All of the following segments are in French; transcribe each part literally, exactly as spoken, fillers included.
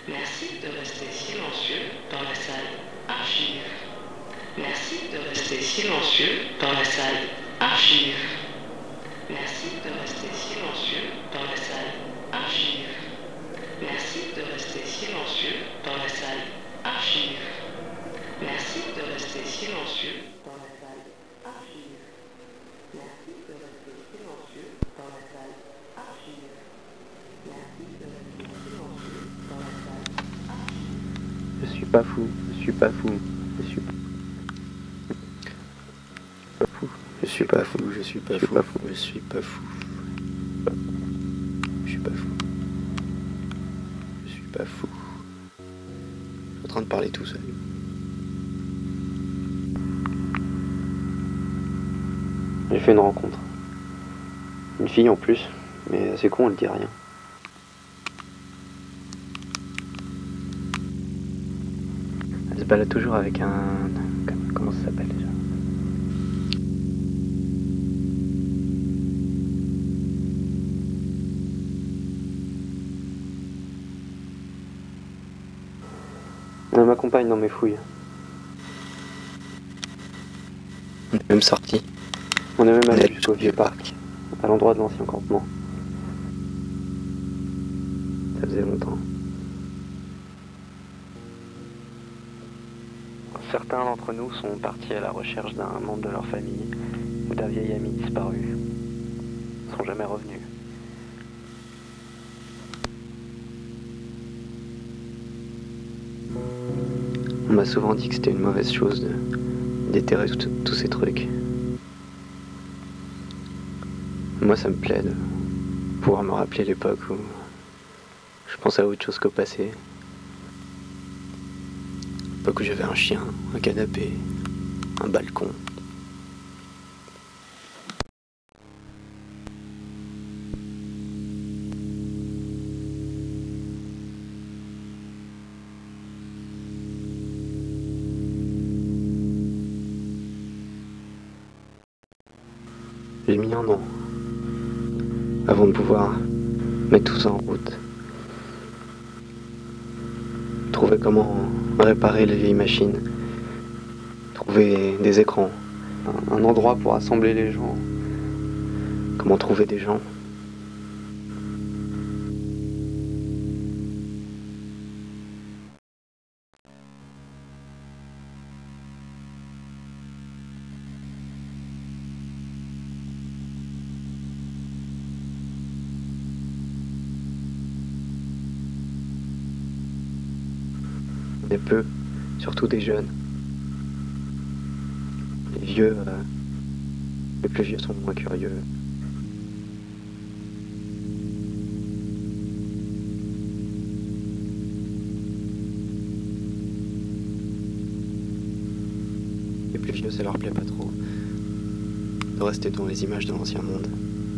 Merci de rester silencieux dans la salle archive. Merci de rester silencieux dans la salle archive. Merci de rester silencieux dans la salle archive. Merci de rester silencieux dans la salle archive. Merci de rester silencieux dans la salle archive. Merci de rester silencieux dans la salle archive. Merci de rester silencieux dans la salle archive. Je suis pas fou, je suis pas fou, je suis pas fou. Je suis pas fou, je suis pas fou, je suis pas fou. Je suis pas fou. Je suis pas fou. Je suis en train de parler tout seul. J'ai fait une rencontre. Une fille en plus, mais c'est con, elle dit rien. Elle se balade toujours avec un... Comment ça s'appelle déjà? Elle m'accompagne dans mes fouilles. On est même sorti. On est même allé jusqu'au vieux parc, à l'endroit de l'ancien campement. Ça faisait longtemps. Certains d'entre nous sont partis à la recherche d'un membre de leur famille ou d'un vieil ami disparu. Ils ne sont jamais revenus. On m'a souvent dit que c'était une mauvaise chose de déterrer tout- tous ces trucs. Moi, ça me plaît de pouvoir me rappeler l'époque où je pensais à autre chose qu'au passé. L'époque où j'avais un chien, un canapé, un balcon. J'ai mis un an avant de pouvoir mettre tout ça en route. Trouver comment réparer les vieilles machines. Trouver des écrans. Un, un endroit pour assembler les gens. Comment trouver des gens. Des peu, surtout des jeunes. Les vieux, euh, les plus vieux sont moins curieux. Les plus vieux, ça leur plaît pas trop de rester dans les images de l'ancien monde.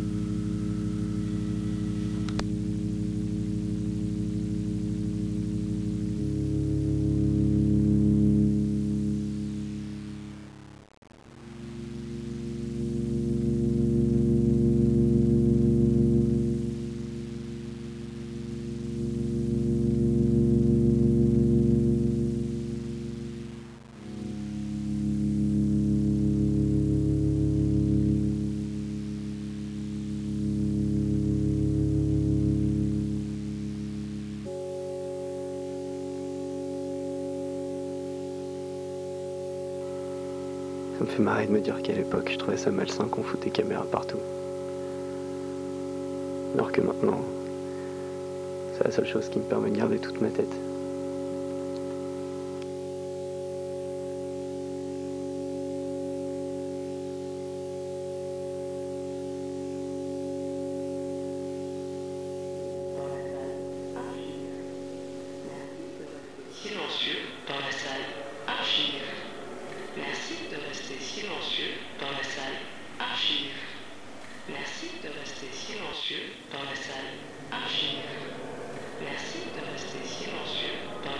Ça me fait marrer de me dire qu'à l'époque, je trouvais ça malsain qu'on foute des caméras partout. Alors que maintenant, c'est la seule chose qui me permet de garder toute ma tête. Silencieux dans la salle archive. Merci de rester silencieux dans la salle archive. Merci de rester silencieux dans la salle archive. Merci de rester silencieux dans